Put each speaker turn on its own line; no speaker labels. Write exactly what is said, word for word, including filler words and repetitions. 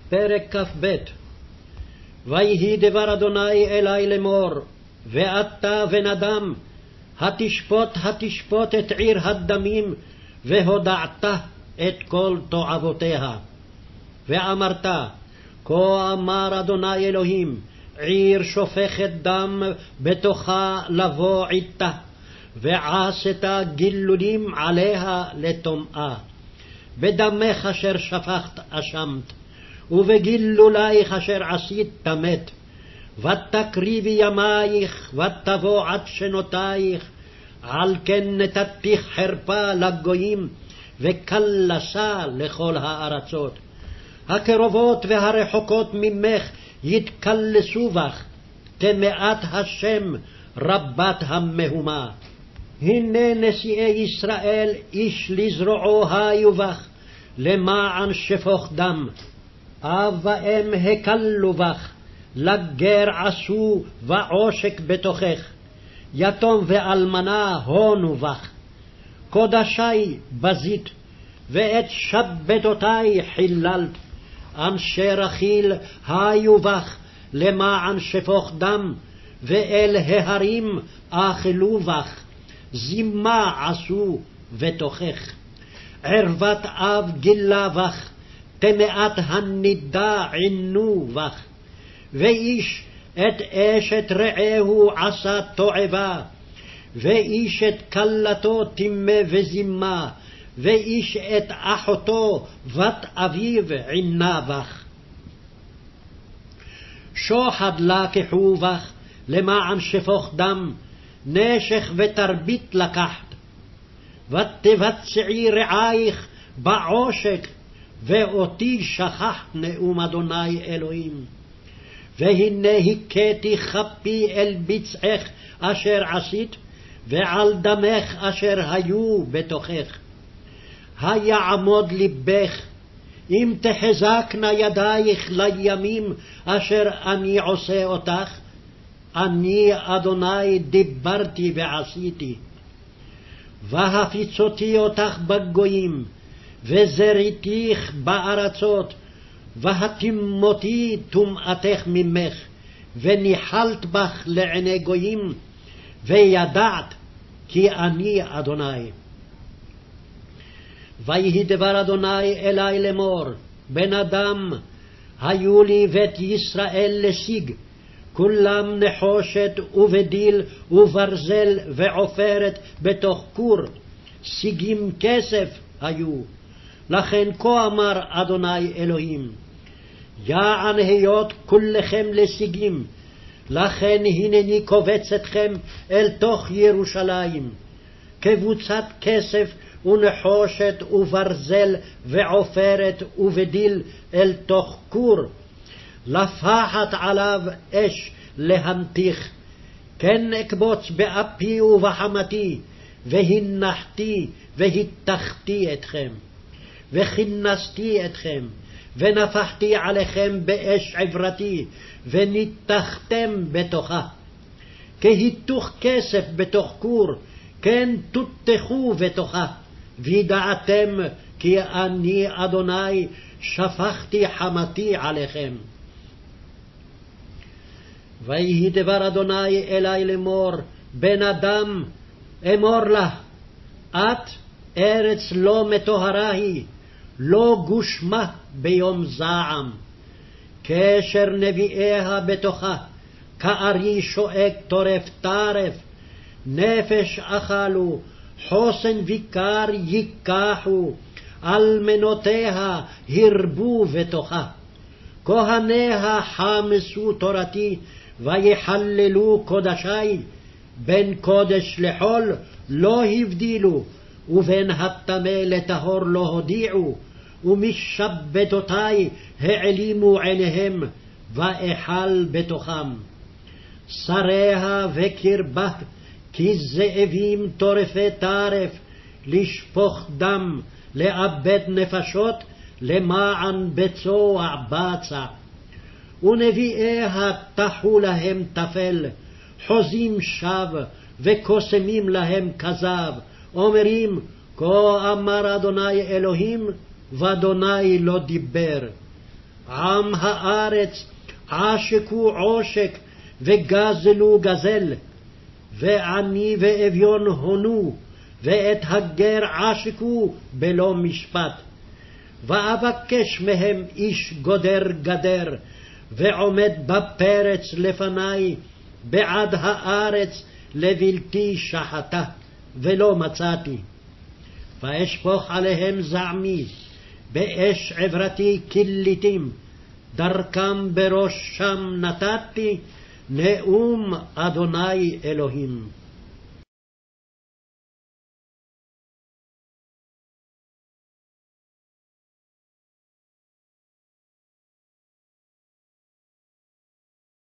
פרק כ"ב. ויהי דבר אדוני אלי לאמור, ואתה בן אדם, התשפוט התשפוט את עיר הדמים, והודעת את כל תועבותיה. ואמרת, כה אמר אדוני אלוהים, עיר שופכת דם בתוכה לבוא עתה, ועשת גילולים עליה לטומאה. בדמך אשר שפכת אשמת, ובגילולייך אשר עשית תמת. ותקריבי ימייך, ותבוא עד שנותייך, על כן נתתיך חרפה לגויים, וקלסה לכל הארצות. הקרובות והרחוקות ממך יתקלסו בך, טמאת השם רבת המהומה. הנה נשיאי ישראל איש לזרועו היו בך, למען שפוך דם. אב ואם הקלו בך, לגר עשו ועושק בתוכך, יתום ואלמנה הונו בך. קודשי בזית, ואת שבתותי חיללת. אנשי רכיל היו בך, למען שפוך דם, ואל ההרים אכלו בך, זימה עשו בתוכך. ערוות אב גילה בך, טמאת הנידה עינו בך. ואיש את אשת רעהו עשה תועבה, ואיש את כלתו טימא וזימה, ואיש את אחותו בת אביו עינה בך. שוחד לקחו בך, למען שפוך דם, נשך ותרבית לקחת. ותבצעי רעייך בעושק, ואותי שכחת נאום אדוני אלוהים. והנה הכיתי כפי אל ביצעך אשר עשית, ועל דמך אשר היו בתוכך. היעמוד ליבך, אם תחזקנה ידייך לימים אשר אני עושה אותך. אני אדוני דיברתי ועשיתי. והפיצותי אותך בגויים, וזריתיך בארצות, והתימותי טומאתך ממך, וניחלת בך לעיני גויים, וידעת כי אני אדוני. ויהי דבר אדוני אלי לאמור, בן אדם, היו לי בית ישראל לשיג, כולם נחושת ובדיל וברזל ועופרת בתוך כור, שיגים כסף היו. לכן כה אמר אדוני אלוהים, יען היות כולכם לשיגים, לכן הנני קובץ אתכם אל תוך ירושלים, קבוצת כסף ונחושת וברזל ועופרת ובדיל אל תוך כור, לפחת עליו אש להמתיך. כן אקבוץ באפי ובחמתי, והנחתי והתחתי אתכם, וכינסתי אתכם, ונפחתי עליכם באש עברתי, וניתחתם בתוכה. כהיתוך כסף בתוך כור, כן תותחו בתוכה, וידעתם כי אני אדוני שפכתי חמתי עליכם. ויהי דבר אדוני אלי לאמור, בן אדם, אמור לה, את ארץ לא מטוהרה היא, לא גושמה ביום זעם. קשר נביאיה בתוכה, כארי שואג טורף טרף, נפש אכלו, חוסן ויקר ייקחו, אלמנותיה הרבו בתוכה. כהניה חמסו תורתי, ויחללו קודשי, בין קודש לחול לא הבדילו, ובין הטמא לטהור לא הודיעו, ומשבתותי העלימו עיניהם, ואכל בתוכם. שריה וקרבה, כי זאבים טורפי טרף, לשפוך דם, לאבד נפשות, למען בצוע בצע. ונביאיה תחו להם תפל, חוזים שב, וקוסמים להם כזב, אומרים, כה אמר אדוני אלוהים, ואדוני לא דיבר. עם הארץ עשקו עושק וגזלו גזל, ועני ואביון הונו, ואת הגר עשקו בלא משפט. ואבקש מהם איש גודר גדר, ועומד בפרץ לפני, בעד הארץ לבלתי שחתה, ולא מצאתי. ואשפוך עליהם זעמי, באש עברתי כליתים, דרכם בראשם נתתי, נאום אדוני אלוהים.